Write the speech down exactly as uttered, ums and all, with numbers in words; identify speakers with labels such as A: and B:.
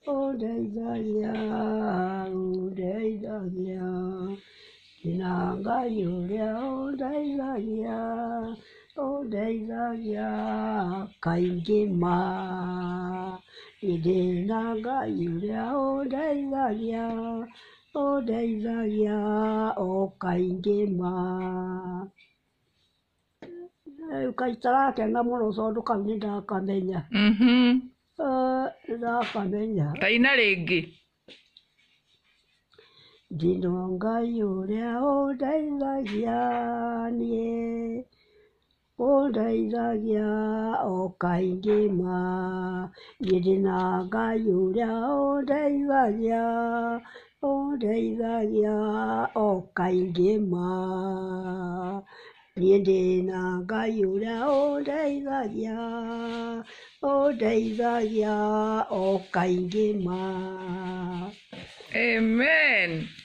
A: Odeithagia, odeithagia, nina Ngai ũrĩa ũndeithagia, ũndeithagia kaingĩ ma. Niĩ ndĩna Ngai ũrĩa ũndeithagia, ũndeithagia o kaingĩ ma. Rĩu kaita gakena mũno tondũ kau nĩndakamenya. Nĩndakamenya.
B: Kaina rĩngĩ.
A: Ndĩna Ngai ũrĩa ũndeithagia niĩ, ũndeithagia o kaingĩ ma. Niĩ ndĩna Ngai ũrĩa ũndeithagia, ũndeithagia o kaingĩ ma. Niĩ ndĩna Ngai ũrĩa ũndeithagia, ũndeithagia o kaingĩ ma.
B: Amen.